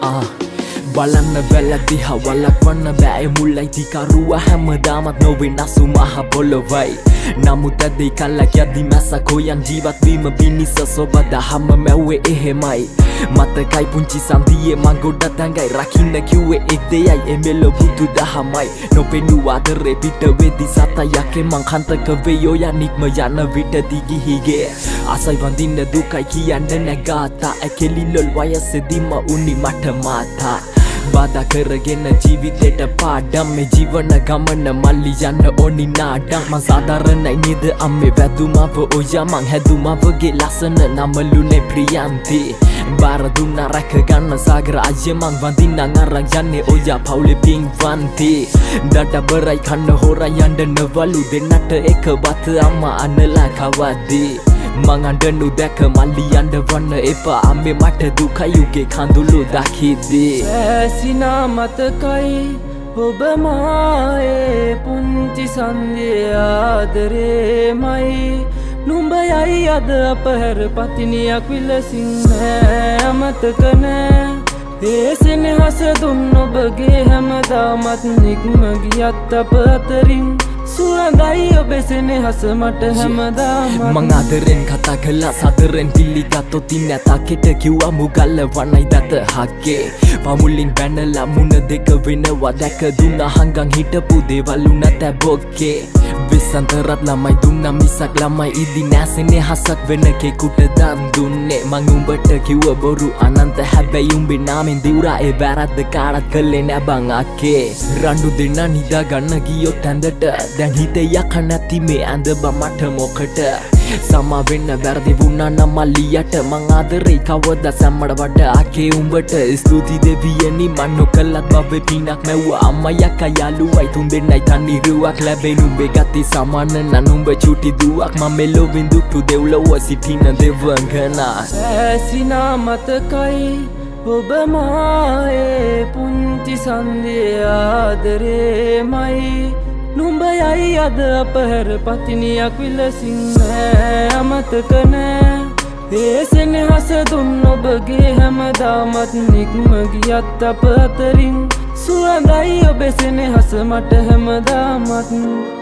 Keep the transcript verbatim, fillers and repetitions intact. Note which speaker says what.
Speaker 1: Ah, balanna bella diha walakwanna bෑ මුල්ලයි තිකරුව හැමදාමත් නොවේ නසු මහ පොළොවයි නමුත් ඇදේ කල්ලක් යද්දි මැස්සක් හොයන් ජීවත් වීම පිණිස සොබ දහම මැව්වේ එහෙමයි මතකයි පුංචි සන්දියේ මං ගොඩක් දඟයි රකින්න කිව්වේ එක් දෙයයි එමෙල බුදු දහමයි නොපෙනූ ආදරේ පිට වෙදි සතයක් මං හන්තක වෙයෝ යනික්ම යන විටදී ගිහිගේ ආසයි වඳින්න දුකයි කියන්න නැගාතා ඇකෙලිලොල් වයසෙදිම උනි මට මාතා බාධා කරගෙන ජීවිතේට පාඩම් මේ ජීවන ගමන මල්ලි යන්න ඕනි නාඩම් මං සාධාරණයි නේද අම්මේ වැදුමව ඔයා මං හැදුමවගේ ලස්සන නමලුනේ ප්‍රියන්ති බාර දුන්නා රැක ගන්න සාගර අය මං වඳින්න අරන් යන්නේ ඔයා පවුලේ පින්වන්ති දඩබරයි කන්න හොරා යන්න නවලු දෙන්නට එක බත අම්මා අනලා කවද්දී මං අඬනු දැක මල්ලි යන්න එපා අම්මේ මට දුකයි උගේ කඳුළු දකිද්දී
Speaker 2: ඇසිනා මතකයි ඔබ මායේ පුංචි සන්දියේ ආදරේමයි නුඹයයි අද අපහැර පතිනියක් විලසින් නෑ අමතක නෑ ඒ සෙනෙහස දුන් ඔබගේ හැමදාමත් නික්ම ගියත් අප අතරින් සුවඳයි ඔබේ සෙනෙහස මට හැමදාම
Speaker 1: මං ආදරෙන් කතා කළා සතරෙන් පිළිගත්තොත් නැතකෙට කිව්වා මුගල්ල වණයි දත හක්කේ පමුලින් බැනලා මුණ දෙක වෙනවා දැක දුන්නා හංගන් හිටපු දේවල් උනත් බොක්කේ විසන්තරත් ළමයි දුන්නා මිසක් ළමයි ඉදි නැසෙනේ හසක් වෙන කෙකුට දන් දුන්නේ මං උඹට කිව්ව බොරු අනන්ත හැබැයි උඹේ නාමෙන් දිවුරා ඒ වැරද්ද කාටත් කළේ නෑ බං අක්කේ රණ්ඩු දෙන්න නිදා ගන්න ගියොත් ඇඳට දැන් හිතේ යක නැති මේ ඇඳ බ මට මොකට සමා වෙන්න වැරදි වුණා නම් මල්ලියට මං ආදරේ කවදා සම්මඩ වඩ අකේ උඹට ස්තුති දෙවියනි මන් නොකලත් බබේ පිනක් මැව්වා අම්මා යකා යාළුවයි තුන් දෙන්නයි තනිරුවක් ලැබෙන උඹේ ගති සමාන නන් උඹ චුටි දුවක් මම මෙලොවින් දුටු දෙව්ලොව සිටින දෙවංගනා
Speaker 2: ඇසිනා මතකයි ඔබ මායේ පුංචි සන්දියේ ආදරේමයි නුඹයයි අද අපහැර පතිනියක් විලසින් නෑ අමතක නෑ ඒ සෙනෙහස දුන් ඔබගේ හැමදාමත් නික්ම ගියත් අප අතරින් සුවඳයි ඔබේ සෙනෙහස මට හැමදාමත්